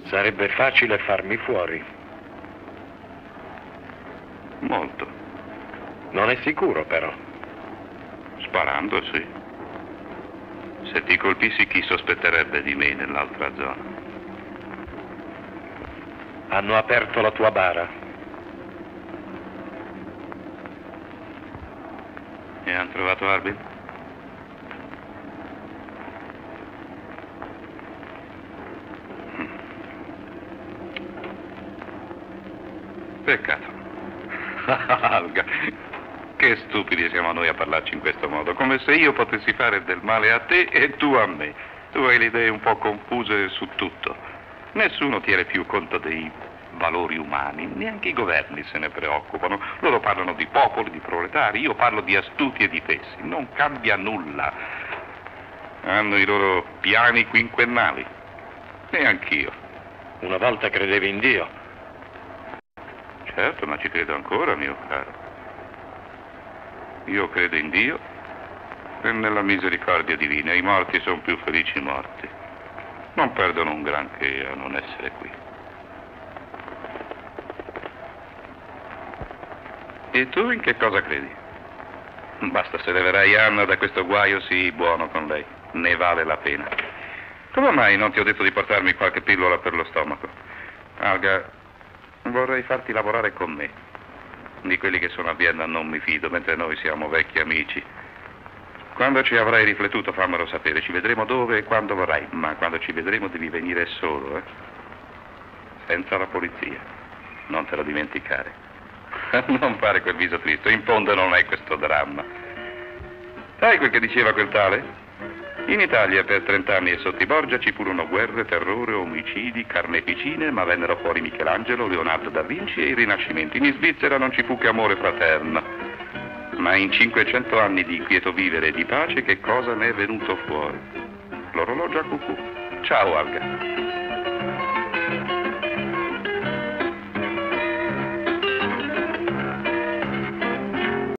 Sarebbe facile farmi fuori. Molto. Non è sicuro, però. Sparando, sì. Se ti colpissi, chi sospetterebbe di me nell'altra zona? Hanno aperto la tua bara. E hanno trovato Harbin? Peccato. Alga, che stupidi siamo noi a parlarci in questo modo, come se io potessi fare del male a te e tu a me. Tu hai le idee un po' confuse su tutto. Nessuno tiene più conto dei valori umani, neanche i governi se ne preoccupano. Loro parlano di popoli, di proletari, io parlo di astuti e di fessi. Non cambia nulla. Hanno i loro piani quinquennali. E anch'io. Una volta credevi in Dio. Certo, ma ci credo ancora, mio caro. Io credo in Dio e nella misericordia divina. I morti sono più felici morti. Non perdono un granché a non essere qui. E tu in che cosa credi? Basta se leverai Anna da questo guaio, sii buono con lei. Ne vale la pena. Come mai non ti ho detto di portarmi qualche pillola per lo stomaco? Alga, vorrei farti lavorare con me. Di quelli che sono a Vienna non mi fido, mentre noi siamo vecchi amici. Quando ci avrai riflettuto fammelo sapere, ci vedremo dove e quando vorrai, ma quando ci vedremo devi venire solo, senza la polizia. Non te lo dimenticare. Non fare quel viso triste, in fondo non è questo dramma. Sai quel che diceva quel tale? In Italia per 30 anni e sotto i Borgia ci furono guerre, terrore, omicidi, carneficine, ma vennero fuori Michelangelo, Leonardo da Vinci e i Rinascimenti. In Svizzera non ci fu che amore fraterno. Ma in 500 anni di quieto vivere e di pace che cosa ne è venuto fuori? L'orologio a cucù. Ciao, Alga.